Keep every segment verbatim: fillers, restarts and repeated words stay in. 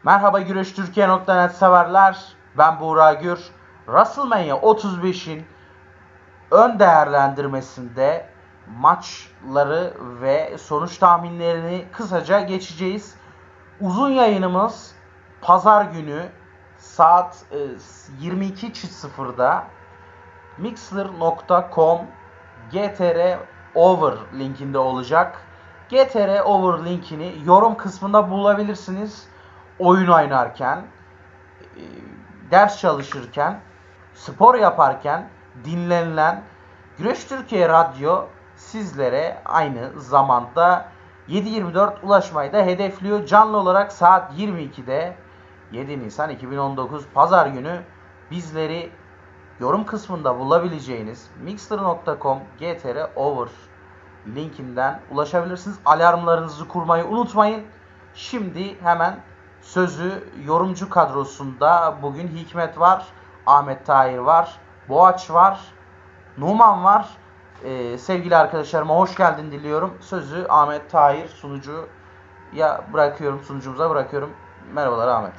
Merhaba Güreş Türkiye nokta net severler. Ben Buğra Gür. WrestleMania otuz beşin ön değerlendirmesinde maçları ve sonuç tahminlerini kısaca geçeceğiz. Uzun yayınımız pazar günü saat yirmi iki sıfırda mixler nokta com G T R Over linkinde olacak. G T R Over linkini yorum kısmında bulabilirsiniz. Oyun oynarken, ders çalışırken, spor yaparken dinlenilen Güreş Türkiye Radyo sizlere aynı zamanda yedi yirmi dört ulaşmayı da hedefliyor. Canlı olarak saat yirmi ikide yedi Nisan iki bin on dokuz Pazar günü bizleri yorum kısmında bulabileceğiniz mixler nokta com G T R Over linkinden ulaşabilirsiniz. Alarmlarınızı kurmayı unutmayın. Şimdi hemen sözü yorumcu kadrosunda bugün Hikmet var, Ahmet Tahir var, Boğaç var, Numan var. Ee, sevgili arkadaşlarıma hoş geldin diliyorum. Sözü Ahmet Tahir sunucuya bırakıyorum, sunucumuza bırakıyorum. Merhabalar Ahmet.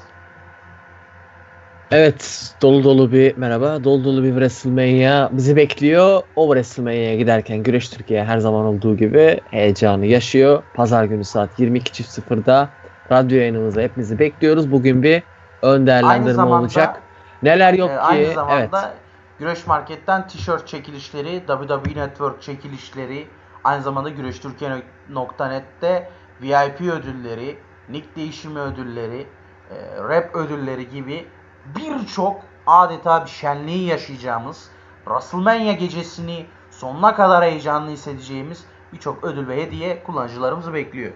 Evet, dolu dolu bir merhaba. Dolu dolu bir WrestleMania bizi bekliyor. O WrestleMania'ya giderken Güreş Türkiye her zaman olduğu gibi heyecanı yaşıyor. Pazar günü saat yirmi iki sıfırda radyo yayınımızda hepinizi bekliyoruz. Bugün bir ön değerlendirme zamanda, olacak. Neler yok e, ki? Aynı zamanda evet. Güreş Market'ten tişört çekilişleri, W W E Network çekilişleri, aynı zamanda Güreş Türkiye nokta net'te V I P ödülleri, nick değişimi ödülleri, e, rap ödülleri gibi birçok adeta bir şenliği yaşayacağımız, WrestleMania gecesini sonuna kadar heyecanlı hissedeceğimiz birçok ödül ve hediye kullanıcılarımızı bekliyor.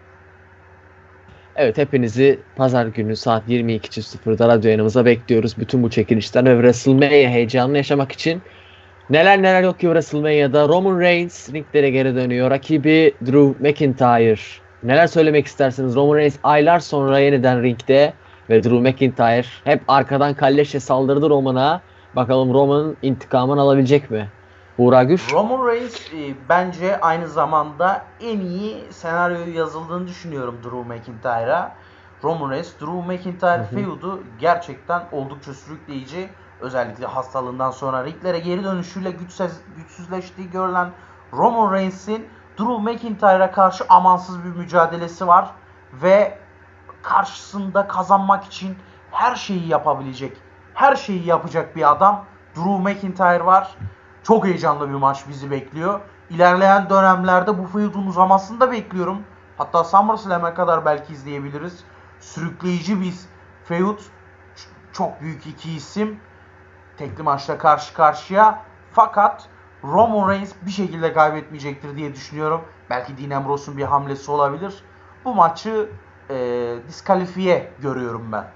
Evet, hepinizi pazar günü saat yirmi iki sıfırda radyo yayınımıza bekliyoruz. Bütün bu çekilişler ve WrestleMania heyecanını yaşamak için neler neler yok ki WrestleMania'da. Roman Reigns ringlere geri dönüyor. Rakibi Drew McIntyre. Neler söylemek istersiniz? Roman Reigns aylar sonra yeniden ringde ve Drew McIntyre hep arkadan kalleşle saldırdı Roman'a. Bakalım Roman'ın intikamını alabilecek mi? Buğra Gür. Roman Reigns e, bence aynı zamanda en iyi senaryoyu yazıldığını düşünüyorum Drew McIntyre'a. Roman Reigns, Drew McIntyre feud'u gerçekten oldukça sürükleyici. Özellikle hastalığından sonra ringlere geri dönüşüyle güçsüz, güçsüzleştiği görülen Roman Reigns'in Drew McIntyre'a karşı amansız bir mücadelesi var. Ve karşısında kazanmak için her şeyi yapabilecek, her şeyi yapacak bir adam Drew McIntyre var. Çok heyecanlı bir maç bizi bekliyor. İlerleyen dönemlerde bu feud'un uzamasını da bekliyorum. Hatta SummerSlam'e kadar belki izleyebiliriz. Sürükleyici bir feud. Çok büyük iki isim. Tekli maçta karşı karşıya. Fakat Roman Reigns bir şekilde kaybetmeyecektir diye düşünüyorum. Belki Dean Ambrose'un bir hamlesi olabilir. Bu maçı e, diskalifiye görüyorum ben.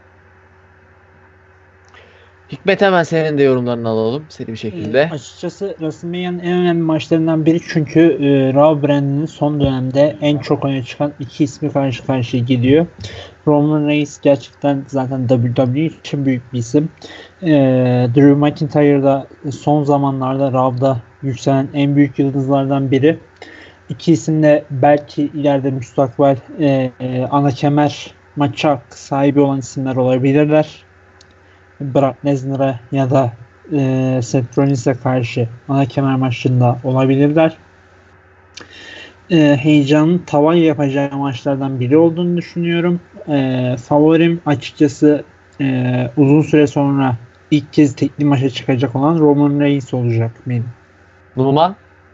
Hikmet, hemen senin de yorumlarını alalım seri bir şekilde. E, açıkçası WrestleMania'nın en önemli maçlarından biri çünkü e, Raw brandinin son dönemde en çok öne çıkan iki ismi karşı karşıya geliyor. Roman Reigns gerçekten zaten W W E için büyük bir isim. E, Drew McIntyre da son zamanlarda Raw'da yükselen en büyük yıldızlardan biri. İki isim de belki ileride müstakbel e, e, ana kemer maçı hakkı sahibi olan isimler olabilirler. Brock Lesnar'a ya da e, Seth Rollins'e karşı ana kemer maçında olabilirler. E, heyecanın tavan yapacağı maçlardan biri olduğunu düşünüyorum. E, favorim açıkçası e, uzun süre sonra ilk kez tekli maça çıkacak olan Roman Reigns olacak benim. Numan?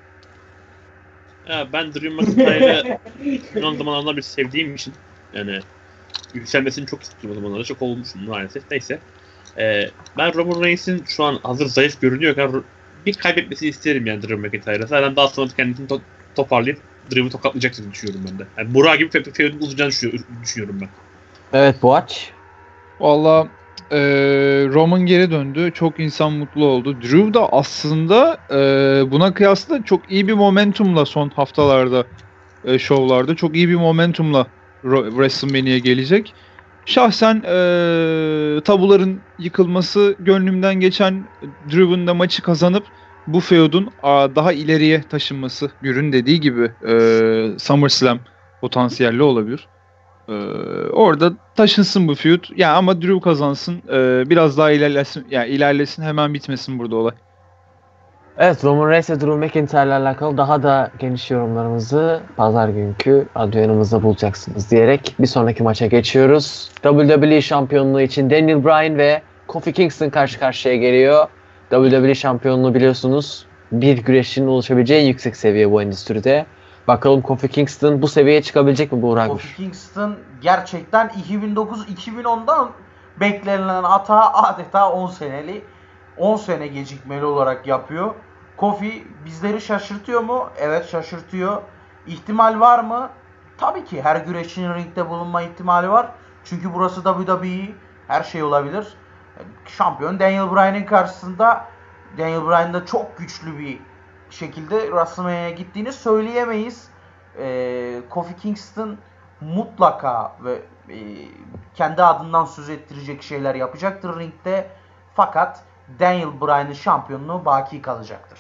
Ya ben Drew McIntyre'ı son zamanlarda bir sevdiğim için yani yükselmesini çok istiyorum o zamanlarda. Çok olmuşum maalesef. Neyse. Ee, ben Roman Reigns'in şu an hazır zayıf görünüyorken bir kaybetmesini isterim yani Drew McIntyre'a. Zaten daha sonra kendisini to- toparlayıp Drew'u tokatlayacaktır düşünüyorum ben de. Yani Burak gibi feud'un uzayacağını düşünüyorum ben. Evet, Boğaç. Valla e, Roman geri döndü. Çok insan mutlu oldu. Drew da aslında e, buna kıyasla çok iyi bir momentumla son haftalarda e, şovlarda çok iyi bir momentumla WrestleMania'ya gelecek. Şahsen e, tabuların yıkılması gönlümden geçen, Drew'un da maçı kazanıp bu feud'un daha ileriye taşınması, Gür'ün dediği gibi e, SummerSlam potansiyelli olabilir. Ee, orada taşınsın bu feud. Ya ama Drew kazansın. Ee, biraz daha ilerlesin. Yani ilerlesin, hemen bitmesin burada olay. Evet, Roman Reigns ve Drew McIntyre ile alakalı daha da geniş yorumlarımızı pazar günkü radyo yanımızda bulacaksınız diyerek bir sonraki maça geçiyoruz. W W E şampiyonluğu için Daniel Bryan ve Kofi Kingston karşı karşıya geliyor. W W E şampiyonluğu biliyorsunuz bir güreşçinin ulaşabileceği en yüksek seviye bu endüstride. Bakalım Kofi Kingston bu seviyeye çıkabilecek mi Buğra Gür? Kofi Kingston gerçekten iki bin dokuz iki bin ondan beklenilen hata adeta on seneli on sene gecikmeli olarak yapıyor. Kofi bizleri şaşırtıyor mu? Evet, şaşırtıyor. İhtimal var mı? Tabii ki her güreşçinin ringde bulunma ihtimali var. Çünkü burası W W E, her şey olabilir. Şampiyon Daniel Bryan'ın karşısında Daniel Bryan da çok güçlü bir şekilde WrestleMania'ya gittiğini söyleyemeyiz. Ee, Kofi Kingston mutlaka ve e, kendi adından söz ettirecek şeyler yapacaktır ringde. Fakat Daniel Bryan'ın şampiyonluğu baki kalacaktır.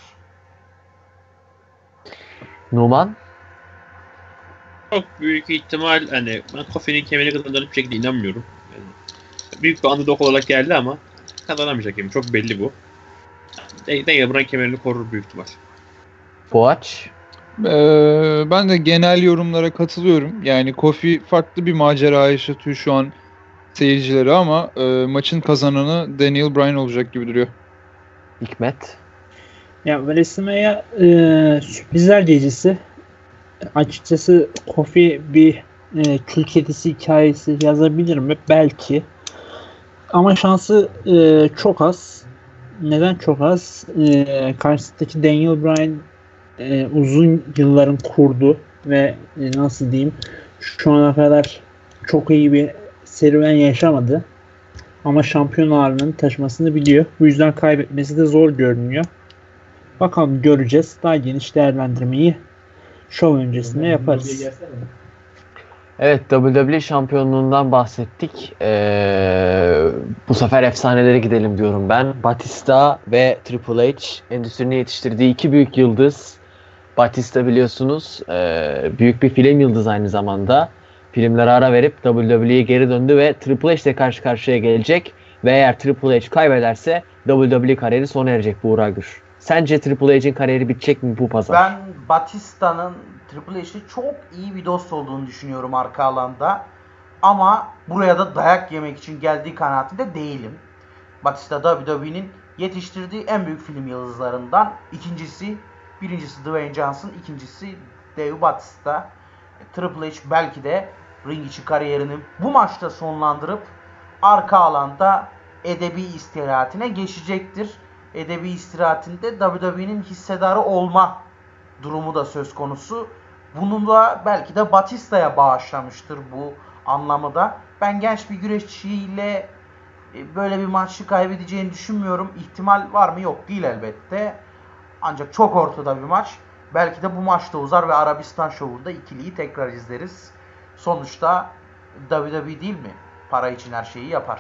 Numan? Çok büyük ihtimal hani ben Kofi'nin kemerini kazanacağını bir şekilde inanmıyorum. Yani, büyük bir underdog olarak geldi ama kazanamayacak yani, çok belli bu. Daniel Bryan kemerini korur büyük ihtimal. Boğaç? Ee, ben de genel yorumlara katılıyorum. Yani Kofi farklı bir macera yaşatıyor şu an seyircilere ama e, maçın kazananı Daniel Bryan olacak gibi duruyor. Hikmet? Ya WrestleMania e, sürprizler gecesi. Açıkçası Kofi bir e, kül kedisi hikayesi yazabilir mi? Belki. Ama şansı e, çok az. Neden çok az? E, karşısındaki Daniel Bryan e, uzun yılların kurdu ve e, nasıl diyeyim, şu ana kadar çok iyi bir serüven yaşamadı. Ama şampiyon ağırlığını taşımasını biliyor. Bu yüzden kaybetmesi de zor görünüyor. Bakalım, göreceğiz. Daha geniş değerlendirmeyi şov öncesinde yaparız. Evet, W W E şampiyonluğundan bahsettik. Ee, bu sefer efsanelere gidelim diyorum ben. Batista ve Triple H endüstrinin yetiştirdiği iki büyük yıldız. Batista biliyorsunuz e, büyük bir film yıldızı aynı zamanda. Filmlere ara verip W W E'ye geri döndü ve Triple H ile karşı karşıya gelecek. Ve eğer Triple H kaybederse W W E kariyeri sona erecek Buğra Gür. Sence Triple H'in kariyeri bitecek mi bu pazar? Ben Batista'nın Triple H'le çok iyi bir dost olduğunu düşünüyorum arka alanda. Ama buraya da dayak yemek için geldiği kanaatinde değilim. Batista W W E'nin yetiştirdiği en büyük film yıldızlarından ikincisi. Birincisi Dwayne Johnson, ikincisi Dave Batista. Triple H belki de ring içi kariyerini bu maçta sonlandırıp arka alanda edebi istirahatine geçecektir. Edebi istirahatinde W W E'nin hissedarı olma durumu da söz konusu. Bunu da belki de Batista'ya bağışlamıştır bu anlamı da. Ben genç bir güreşçiyle böyle bir maçı kaybedeceğini düşünmüyorum. İhtimal var mı? Yok değil elbette. Ancak çok ortada bir maç. Belki de bu maçta uzar ve Arabistan şovunda ikiliyi tekrar izleriz. Sonuçta W W E değil mi? Para için her şeyi yapar.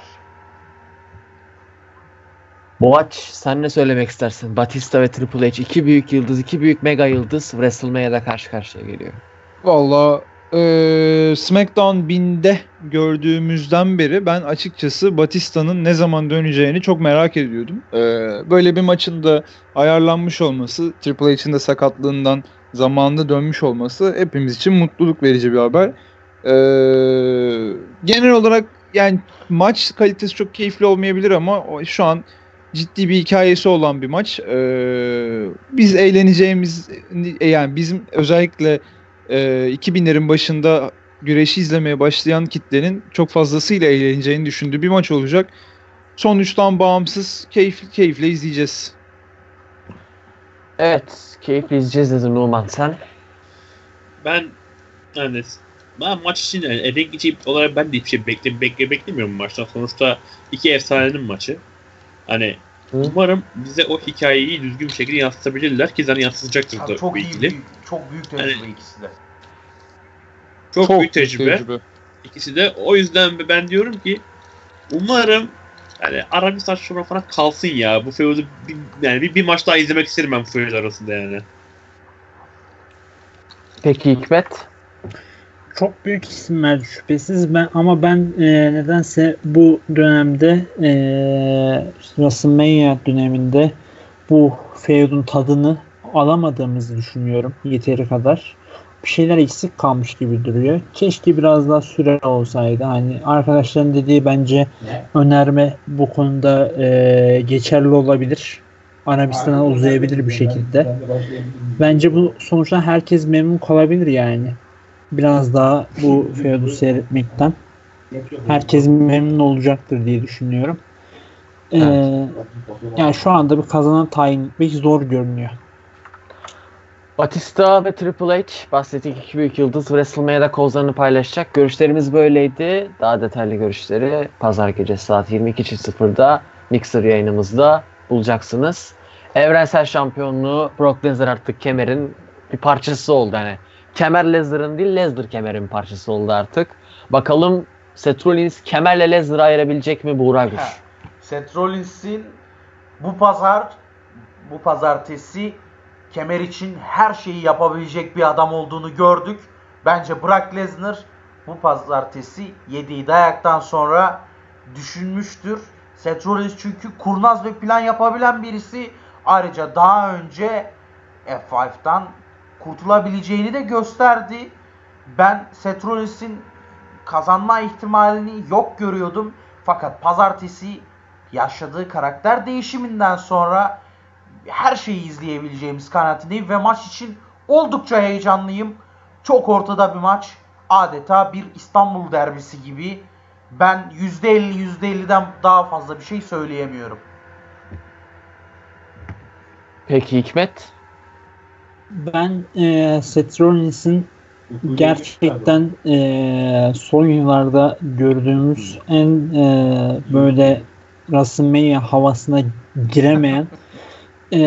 Boğaç, sen ne söylemek istersin? Batista ve Triple H iki büyük yıldız, iki büyük mega yıldız WrestleMania'da karşı karşıya geliyor. Valla e, SmackDown binde gördüğümüzden beri ben açıkçası Batista'nın ne zaman döneceğini çok merak ediyordum. E, böyle bir maçın da ayarlanmış olması, Triple H'in de sakatlığından zamanında dönmüş olması hepimiz için mutluluk verici bir haber. E, genel olarak yani maç kalitesi çok keyifli olmayabilir ama şu an ciddi bir hikayesi olan bir maç. Ee, biz eğleneceğimiz, yani bizim özellikle e, iki binlerin başında güreşi izlemeye başlayan kitlenin çok fazlasıyla eğleneceğini düşündüğü bir maç olacak. Sonuçtan bağımsız keyif, keyifle izleyeceğiz. Evet, keyifle izleyeceğiz dedi Numan, sen? Ben yani ben maç için yani ring içi olarak ben de hiçbir şey bekle, bekle, beklemiyorum maçtan. Sonuçta iki efsanenin maçı. Hani Hı. umarım bize o hikayeyi düzgün bir şekilde yansıtabilirler ki zaten yansıtacaktır da çok bu iyi, ikili. Büyük, çok büyük tecrübe yani, ikisi de. Çok, çok büyük tecrübe. tecrübe. İkisi de. O yüzden ben diyorum ki umarım yani Arabistan şuna falan kalsın ya. Bu feud'u bir, yani bir, bir maç daha izlemek isterim ben bu feud arasında yani. Peki Hikmet? çok büyük isimler şüphesiz ben ama ben e, nedense bu dönemde e, WrestleMania döneminde bu feudun tadını alamadığımızı düşünüyorum yeteri kadar. Bir şeyler eksik kalmış gibi duruyor. Keşke biraz daha süre olsaydı. Hani arkadaşların dediği bence önerme bu konuda e, geçerli olabilir. Arabistan'a uzayabilir bir şekilde. Bence bu sonuçtan herkes memnun kalabilir yani. Biraz daha bu feudu seyretmekten. Herkes memnun olacaktır diye düşünüyorum. Ee, yani şu anda bir kazanan tayin etmek zor görünüyor. Batista ve Triple H bahsettik iki büyük yıldız WrestleMania'da kozlarını paylaşacak. Görüşlerimiz böyleydi. Daha detaylı görüşleri pazar gecesi saat yirmi iki sıfırda Mixer yayınımızda bulacaksınız. Evrensel şampiyonluğu Brock Lesnar artık kemerin bir parçası oldu. Yani kemer Lesnar'ın değil, Lesnar kemerin parçası oldu artık. Bakalım Seth Rollins kemerle Lesnar'ı ayırabilecek mi Buğra Gür? Seth Rollins'in bu pazar, bu pazartesi kemer için her şeyi yapabilecek bir adam olduğunu gördük. Bence Brock Lesnar bu pazartesi yediği dayaktan sonra düşünmüştür. Seth Rollins çünkü kurnaz ve plan yapabilen birisi. Ayrıca daha önce F beşten kurtulabileceğini de gösterdi. Ben Seth Rollins'in kazanma ihtimalini yok görüyordum. Fakat pazartesi yaşadığı karakter değişiminden sonra her şeyi izleyebileceğimiz kanaatindeyim ve maç için oldukça heyecanlıyım. Çok ortada bir maç. Adeta bir İstanbul derbisi gibi. Ben yüzde elli yüzde elliden daha fazla bir şey söyleyemiyorum. Peki Hikmet? Ben e, Seth Rollins'in gerçekten e, son yıllarda gördüğümüz en e, böyle WrestleMania havasına giremeyen e,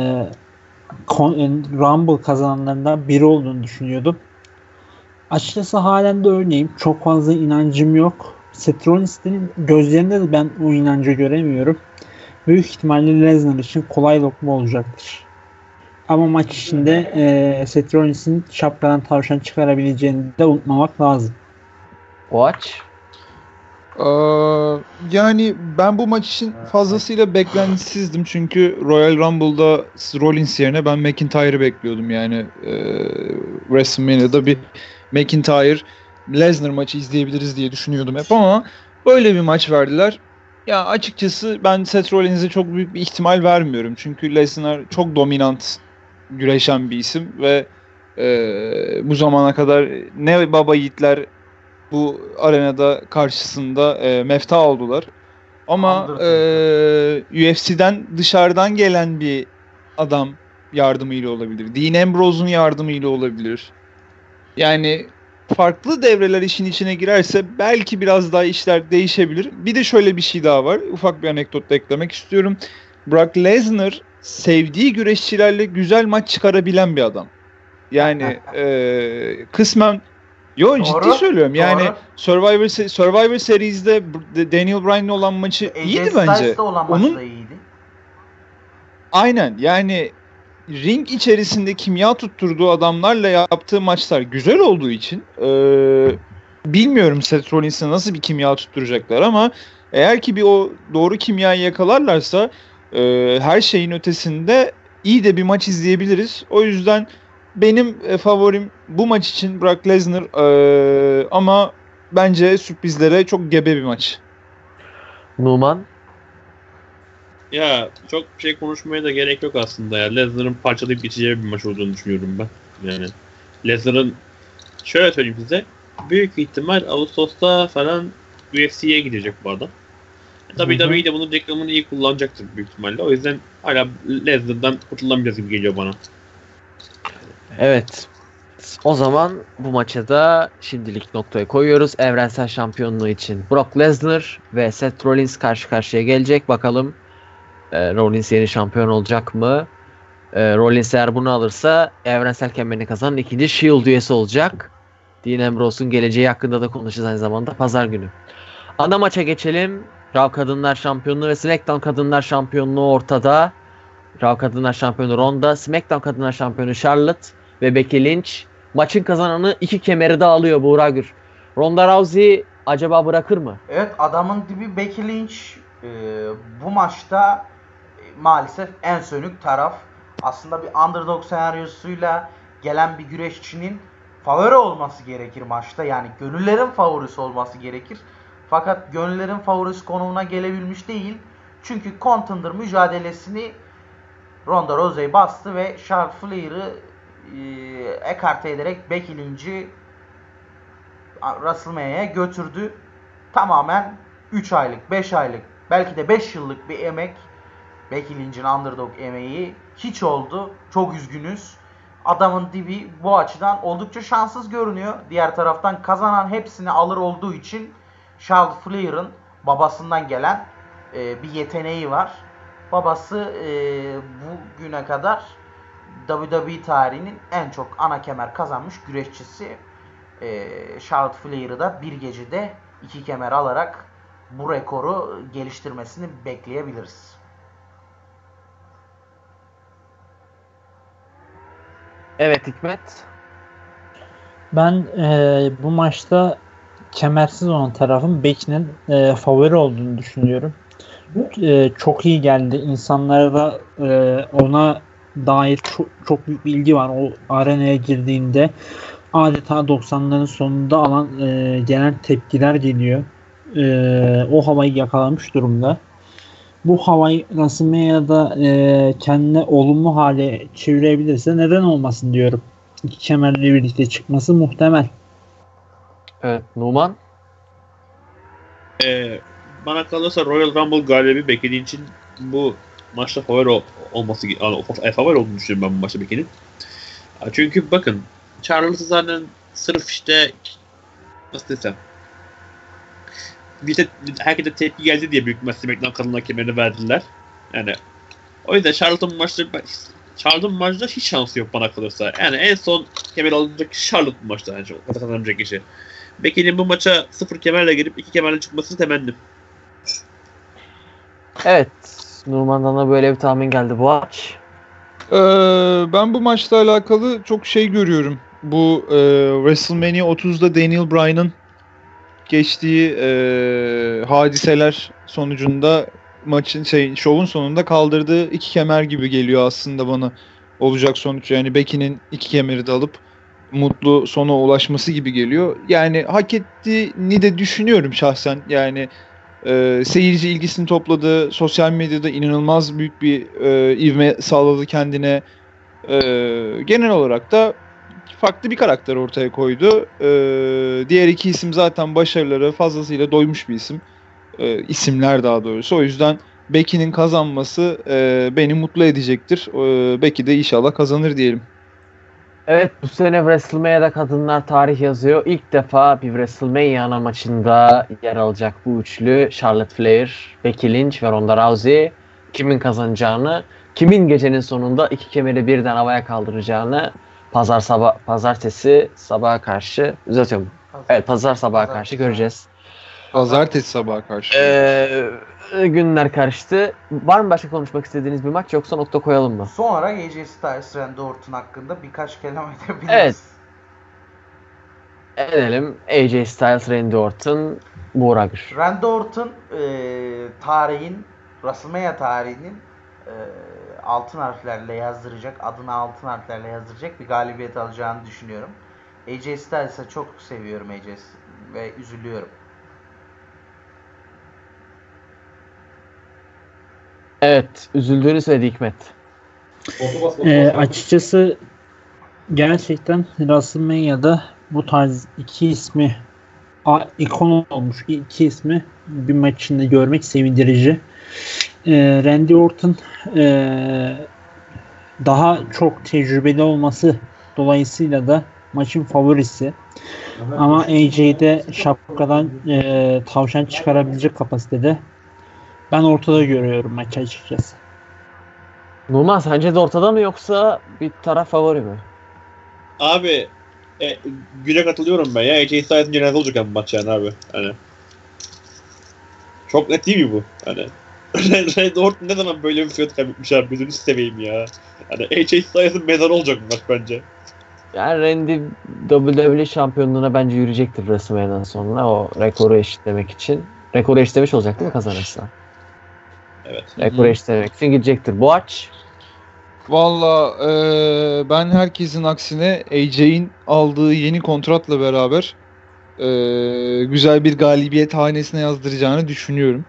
Rumble kazananlarından biri olduğunu düşünüyordum. Açıkçası halen de öyleyim. Çok fazla inancım yok. Seth Rollins'in gözlerinde de ben o inancı göremiyorum. Büyük ihtimalle Lesnar için kolay lokma olacaktır. Ama maç içinde e, Seth Rollins'in şapkadan tavşan çıkarabileceğini de unutmamak lazım. Watch. Ee, yani ben bu maç için fazlasıyla beklentisizdim çünkü Royal Rumble'da Rollins yerine ben McIntyre'ı bekliyordum yani e, WrestleMania'da bir McIntyre Lesnar maçı izleyebiliriz diye düşünüyordum hep ama böyle bir maç verdiler. Ya açıkçası ben Seth Rollins'e çok büyük bir ihtimal vermiyorum çünkü Lesnar çok dominant güreşen bir isim ve e, bu zamana kadar ne baba yiğitler bu arenada karşısında e, mefta oldular. Ama e, U F C'den dışarıdan gelen bir adam yardımıyla olabilir. Dean Ambrose'un yardımıyla olabilir. Yani farklı devreler işin içine girerse belki biraz daha işler değişebilir. Bir de şöyle bir şey daha var. Ufak bir anekdot da eklemek istiyorum. Brock Lesnar sevdiği güreşçilerle güzel maç çıkarabilen bir adam. Yani e, kısmen Yo Doğru, ciddi söylüyorum. Yani doğru. Survivor Survivor Series'de Daniel Bryan'le olan maçı iyiydi bence. A J Styles'da olan maçı Onun da iyiydi. aynen yani ring içerisinde kimya tutturduğu adamlarla yaptığı maçlar güzel olduğu için e, bilmiyorum Seth Rollins'e nasıl bir kimya tutturacaklar ama eğer ki bir o doğru kimyayı yakalarlarsa e, her şeyin ötesinde iyi de bir maç izleyebiliriz. O yüzden benim e, favorim bu maç için Brock Lesnar e, ama bence sürprizlere çok gebe bir maç. Numan? Ya çok bir şey konuşmaya da gerek yok aslında ya. Lesnar'ın parçalayıp geçeceği bir maç olduğunu düşünüyorum ben. Yani Lesnar'ın şöyle söyleyeyim size. Büyük ihtimal Ağustos'ta falan U F C'ye gidecek bu adam. W W E de bunun reklamını iyi kullanacaktır büyük ihtimalle. O yüzden hala Lesnar'dan kurtulamayacağız gibi geliyor bana. Evet. O zaman bu maça da şimdilik noktayı koyuyoruz. Evrensel şampiyonluğu için Brock Lesnar ve Seth Rollins karşı karşıya gelecek. Bakalım e, Rollins yeni şampiyon olacak mı? E, Rollins eğer bunu alırsa evrensel kemerini kazanan ikinci Shield üyesi olacak. Dean Ambrose'un geleceği hakkında da konuşacağız aynı zamanda pazar günü. Ana maça geçelim. Raw Kadınlar Şampiyonluğu ve SmackDown Kadınlar Şampiyonluğu ortada. Raw Kadınlar Şampiyonu Ronda, SmackDown Kadınlar Şampiyonu Charlotte ve Becky Lynch Maçın kazananı iki kemeri de alıyor Buğra Gür. Ronda Rousey acaba bırakır mı? Evet, adamın dibi Becky Lynch e, bu maçta e, maalesef en sönük taraf. Aslında bir underdog senaryosuyla gelen bir güreşçinin favori olması gerekir maçta. Yani gönüllerin favorisi olması gerekir. Fakat gönüllerin favorisi konumuna gelebilmiş değil. Çünkü contender mücadelesini Ronda Rousey bastı ve Charlotte Flair'ı e, ekarte ederek Becky Lynch'i WrestleMania'ya götürdü. Tamamen üç aylık, beş aylık, belki de beş yıllık bir emek. Becky Lynch'in underdog emeği hiç oldu. Çok üzgünüz. Adamın dibi bu açıdan oldukça şanssız görünüyor. Diğer taraftan kazanan hepsini alır olduğu için Charlotte Flair'ın babasından gelen e, bir yeteneği var. Babası e, bugüne kadar W W E tarihinin en çok ana kemer kazanmış güreşçisi. E, Charlotte Flair'ı da bir gecede iki kemer alarak bu rekoru geliştirmesini bekleyebiliriz. Evet Hikmet. Ben e, bu maçta kemersiz olan tarafın Becky'nin e, favori olduğunu düşünüyorum. E, çok iyi geldi. İnsanlara da e, ona dair çok, çok büyük bir ilgi var. O arenaya girdiğinde adeta doksanların sonunda alan e, gelen tepkiler geliyor. E, o havayı yakalamış durumda. Bu havayı WrestleMania'da e, kendine olumlu hale çevirebilirse neden olmasın diyorum. İki kemerle birlikte çıkması muhtemel. Evet Numan. Ee, bana kalırsa Royal Rumble galibi Becky Lynch'in bu maçta favori ol- olması yani, favori olduğunu düşünüyorum ben bu maçta Becky'nin. Çünkü bakın Charles'ı zaten sırf işte nasıl desem bir de herkese tepki geldi diye büyük ihtimalle SmackDown kadınlar kemerini verdiler. Yani o yüzden Charlotte'ın maçta Charlotte'ın maçta hiç şansı yok bana kalırsa. Yani en son kemer alınacak Charlotte bu maçta bence o kazanacak kişi. Becky'nin bu maça sıfır kemerle girip iki kemerle çıkmasını temennim. Evet. Numan'dan da böyle bir tahmin geldi bu aç. Ee, ben bu maçla alakalı çok şey görüyorum. Bu e, WrestleMania otuzda Daniel Bryan'ın geçtiği e, hadiseler sonucunda maçın şey şovun sonunda kaldırdığı iki kemer gibi geliyor aslında bana olacak sonuç. Yani Becky'nin iki kemeri de alıp mutlu sona ulaşması gibi geliyor. Yani hak ettiğini de düşünüyorum şahsen. Yani e, seyirci ilgisini topladı. Sosyal medyada inanılmaz büyük bir e, ivme sağladı kendine. E, genel olarak da farklı bir karakter ortaya koydu. E, diğer iki isim zaten başarıları fazlasıyla doymuş bir isim. E, isimler daha doğrusu. O yüzden Becky'nin kazanması e, beni mutlu edecektir. E, Becky de inşallah kazanır diyelim. Evet bu sene WrestleMania'da kadınlar tarih yazıyor. İlk defa bir WrestleMania ana maçında yer alacak bu üçlü Charlotte Flair, Becky Lynch ve Ronda Rousey. Kimin kazanacağını, kimin gecenin sonunda iki kemeri birden havaya kaldıracağını pazar sabah pazartesi sabaha karşı düzeltiyorum. Evet pazar sabaha karşı göreceğiz. Pazartesi sabaha karşı. Ee, günler karıştı. Var mı başka konuşmak istediğiniz bir maç yoksa nokta koyalım mı? Son olarak A J Styles, Randy Orton hakkında birkaç kelam edebiliriz. Evet. Edelim. A J Styles, Randy Orton, Buğra Gür. Randy Orton e, tarihin, WrestleMania tarihinin e, altın harflerle yazdıracak, adını altın harflerle yazdıracak bir galibiyet alacağını düşünüyorum. A J Styles'ı çok seviyorum A J ve üzülüyorum. Evet, üzüldüğünü söyledi Hikmet. E, açıkçası gerçekten WrestleMania'da bu tarz iki ismi a, ikon olmuş iki ismi bir maç içinde görmek sevindirici. E, Randy Orton e, daha çok tecrübeli olması dolayısıyla da maçın favorisi. Ama A J'de şapkadan e, tavşan çıkarabilecek kapasitede. Ben ortada görüyorum maçı açıkçası. Numan sence de ortada mı yoksa bir taraf favori mi? Abi e, güne katılıyorum ben ya. A J Styles'ın cenaze olacak bu maç yani abi. Hani çok net değil mi bu? Hani Randy Orton ne zaman böyle bir fiyat kaybetmiş abi, gözünü seveyim ya. Hani A J Styles'ın mezarı olacak bu maç bence. Yani Randy W W E şampiyonluğuna bence yürüyecektir WrestleMania'dan sonra o rekoru eşitlemek için. Rekoru eşitlemiş olacak değil mi kazanırsa? Evet. Rekoru eşitlemek için gidecektir. Boğaç. Valla eee, ben herkesin aksine A J'in aldığı yeni kontratla beraber eee, güzel bir galibiyet hanesine yazdıracağını düşünüyorum.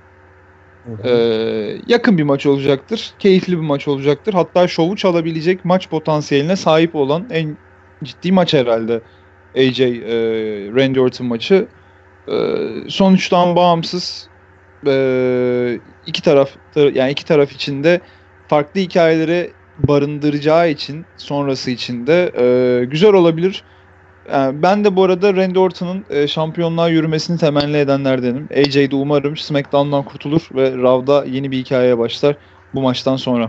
Eee, yakın bir maç olacaktır. Keyifli bir maç olacaktır. Hatta şovu çalabilecek maç potansiyeline sahip olan en ciddi maç herhalde A J eee, Randy Orton maçı. Eee, sonuçtan bağımsız eee, iki taraf yani iki taraf içinde farklı hikayeleri barındıracağı için sonrası için de eee, güzel olabilir. Yani ben de bu arada Randy Orton'un e, şampiyonluğa yürümesini temenni edenlerdenim. A J de umarım SmackDown'dan kurtulur ve Raw'da yeni bir hikayeye başlar bu maçtan sonra.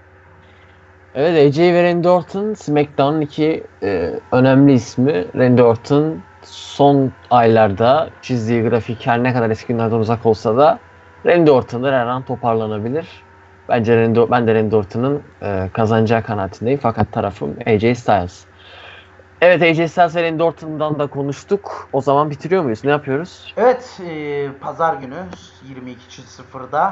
Evet, A J ve Randy Orton SmackDown'un iki e, önemli ismi. Randy Orton son aylarda çizdiği grafik her ne kadar eski günlerden uzak olsa da Randy Orton'da her an toparlanabilir. Bence Randy, ben de Randy Orton'un e, kazanacağı kanaatindeyim fakat tarafım A J Styles. Evet, A J Styles ve Randy Orton'dan da konuştuk. O zaman bitiriyor muyuz? Ne yapıyoruz? Evet, e, pazar günü yirmi iki sıfırda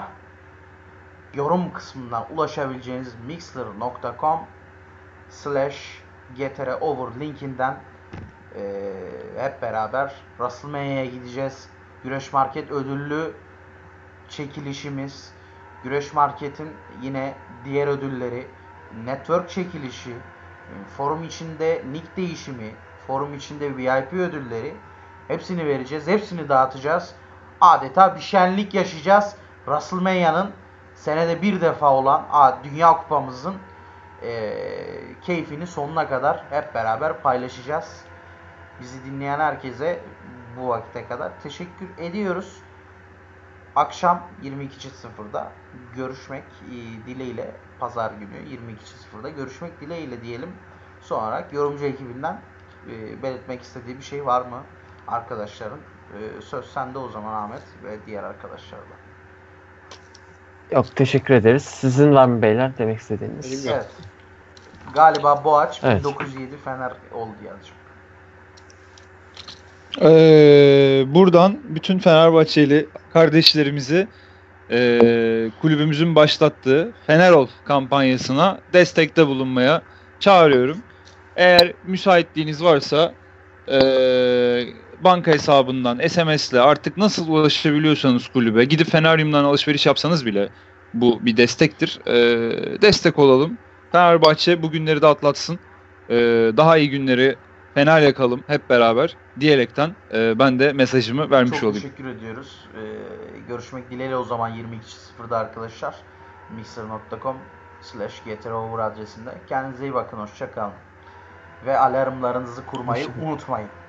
yorum kısmından ulaşabileceğiniz mixler nokta com slash gtrover linkinden e, hep beraber WrestleMania'ya gideceğiz. Güreş Market ödüllü çekilişimiz, Güreş Market'in yine diğer ödülleri, network çekilişi, forum içinde nick değişimi, forum içinde V I P ödülleri hepsini vereceğiz. Hepsini dağıtacağız. Adeta bir şenlik yaşayacağız. WrestleMania'nın senede bir defa olan Dünya Kupamızın e, keyfini sonuna kadar hep beraber paylaşacağız. Bizi dinleyen herkese bu vakite kadar teşekkür ediyoruz. Akşam yirmi iki sıfırda görüşmek dileğiyle, pazar günü yirmi iki sıfırda görüşmek dileğiyle diyelim. Son olarak yorumcu ekibinden e, belirtmek istediği bir şey var mı arkadaşların? E, söz sende o zaman Ahmet ve diğer arkadaşlarla. Yok, teşekkür ederiz. Sizin var mı beyler demek istediğiniz? Benim yok. Evet. Galiba Boğaç Evet. bin dokuz yüz yedi Fener oldu yazacağım. Ee, buradan bütün Fenerbahçeli kardeşlerimizi e, kulübümüzün başlattığı Fenerol kampanyasına destekte bulunmaya çağırıyorum. Eğer müsaitliğiniz varsa e, banka hesabından S M S'le artık nasıl ulaşabiliyorsanız kulübe gidip Feneryum'dan alışveriş yapsanız bile bu bir destektir. E, destek olalım. Fenerbahçe bu günleri de atlatsın. E, daha iyi günleri Fener yakalım hep beraber diyerekten e, ben de mesajımı vermiş Çok olayım. teşekkür ediyoruz. Ee, görüşmek dileğiyle o zaman yirmi iki sıfırda arkadaşlar. mixer nokta com slash gtrover adresinde. Kendinize iyi bakın. Hoşça kalın. Ve alarmlarınızı kurmayı Hoşça kalın. unutmayın.